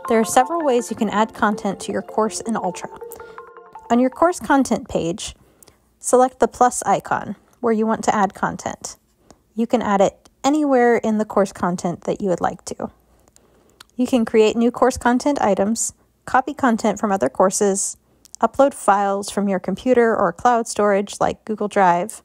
There are several ways you can add content to your course in Ultra. On your course content page, select the plus icon where you want to add content. You can add it anywhere in the course content that you would like to. You can create new course content items, copy content from other courses, upload files from your computer or cloud storage like Google Drive,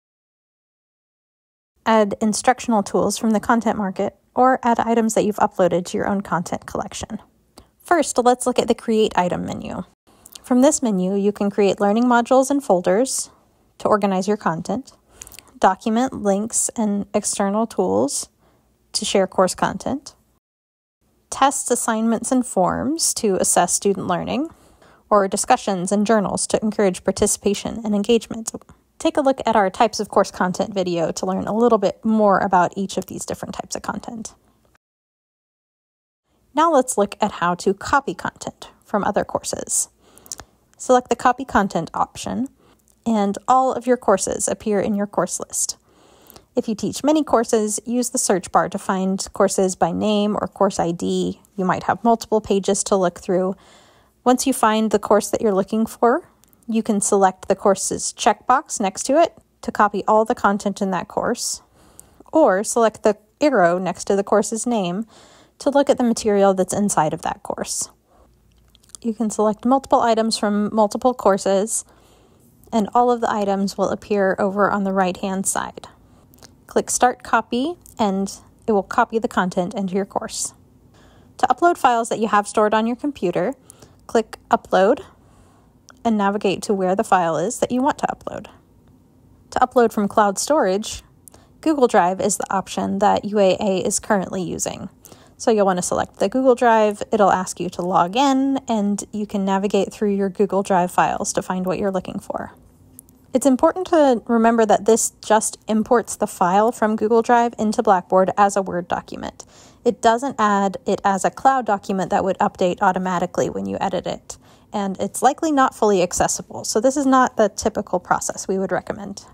add instructional tools from the content market, or add items that you've uploaded to your own content collection. First, let's look at the Create Item menu. From this menu, you can create learning modules and folders to organize your content, document links and external tools to share course content, tests, assignments, and forms to assess student learning, or discussions and journals to encourage participation and engagement. Take a look at our types of course content video to learn a little bit more about each of these different types of content. Now let's look at how to copy content from other courses. Select the Copy Content option, and all of your courses appear in your course list. If you teach many courses, use the search bar to find courses by name or course ID. You might have multiple pages to look through. Once you find the course that you're looking for, you can select the course's checkbox next to it to copy all the content in that course, or select the arrow next to the course's name to look at the material that's inside of that course. You can select multiple items from multiple courses, and all of the items will appear over on the right-hand side. Click Start Copy, and it will copy the content into your course. To upload files that you have stored on your computer, click Upload, and navigate to where the file is that you want to upload. To upload from cloud storage, Google Drive is the option that UAA is currently using. So you'll want to select the Google Drive, it'll ask you to log in, and you can navigate through your Google Drive files to find what you're looking for. It's important to remember that this just imports the file from Google Drive into Blackboard as a Word document. It doesn't add it as a cloud document that would update automatically when you edit it, and it's likely not fully accessible, so this is not the typical process we would recommend.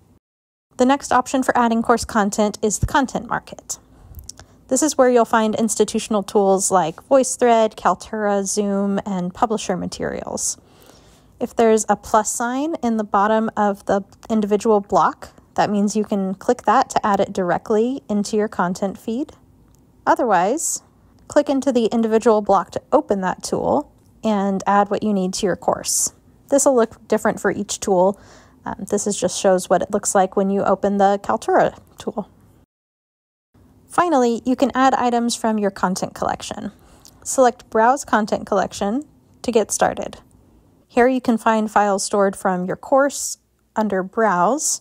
The next option for adding course content is the Content Market. This is where you'll find institutional tools like VoiceThread, Kaltura, Zoom, and publisher materials. If there's a plus sign in the bottom of the individual block, that means you can click that to add it directly into your content feed. Otherwise, click into the individual block to open that tool and add what you need to your course. This will look different for each tool. This just shows what it looks like when you open the Kaltura tool. Finally, you can add items from your content collection. Select Browse Content Collection to get started. Here you can find files stored from your course under Browse.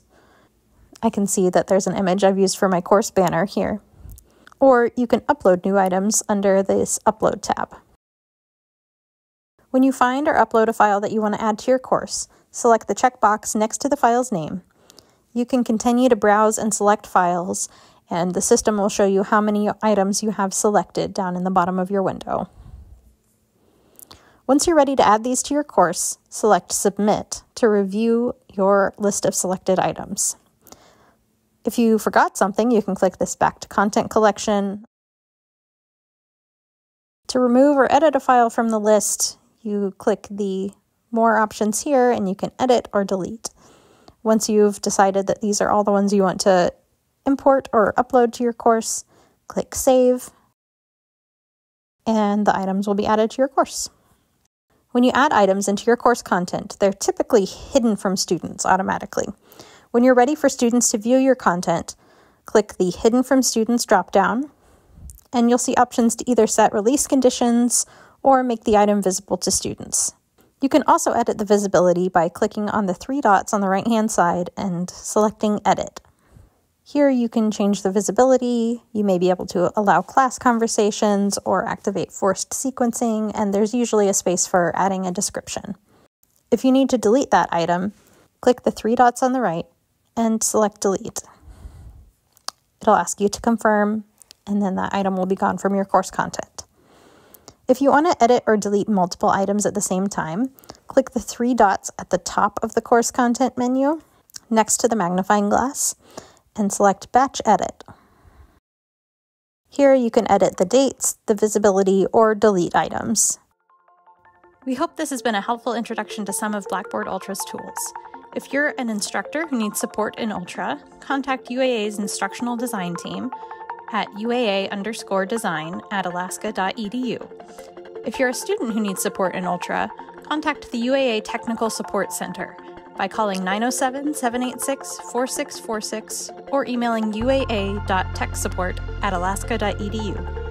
I can see that there's an image I've used for my course banner here. Or you can upload new items under this Upload tab. When you find or upload a file that you want to add to your course, select the checkbox next to the file's name. You can continue to browse and select files, and the system will show you how many items you have selected down in the bottom of your window. Once you're ready to add these to your course, select Submit to review your list of selected items. If you forgot something, you can click this Back to Content Collection. To remove or edit a file from the list, you click the More options here, and you can edit or delete. Once you've decided that these are all the ones you want to import or upload to your course, click Save, and the items will be added to your course. When you add items into your course content, they're typically hidden from students automatically. When you're ready for students to view your content, click the Hidden from Students dropdown, and you'll see options to either set release conditions or make the item visible to students. You can also edit the visibility by clicking on the three dots on the right-hand side and selecting Edit. Here you can change the visibility, you may be able to allow class conversations or activate forced sequencing, and there's usually a space for adding a description. If you need to delete that item, click the three dots on the right and select Delete. It'll ask you to confirm, and then that item will be gone from your course content. If you want to edit or delete multiple items at the same time, click the three dots at the top of the course content menu next to the magnifying glass and select Batch Edit. Here you can edit the dates, the visibility, or delete items. We hope this has been a helpful introduction to some of Blackboard Ultra's tools. If you're an instructor who needs support in Ultra, contact UAA's instructional design team at UAA_design@alaska.edu. If you're a student who needs support in Ultra, contact the UAA Technical Support Center by calling 907-786-4646 or emailing uaa.techsupport@alaska.edu.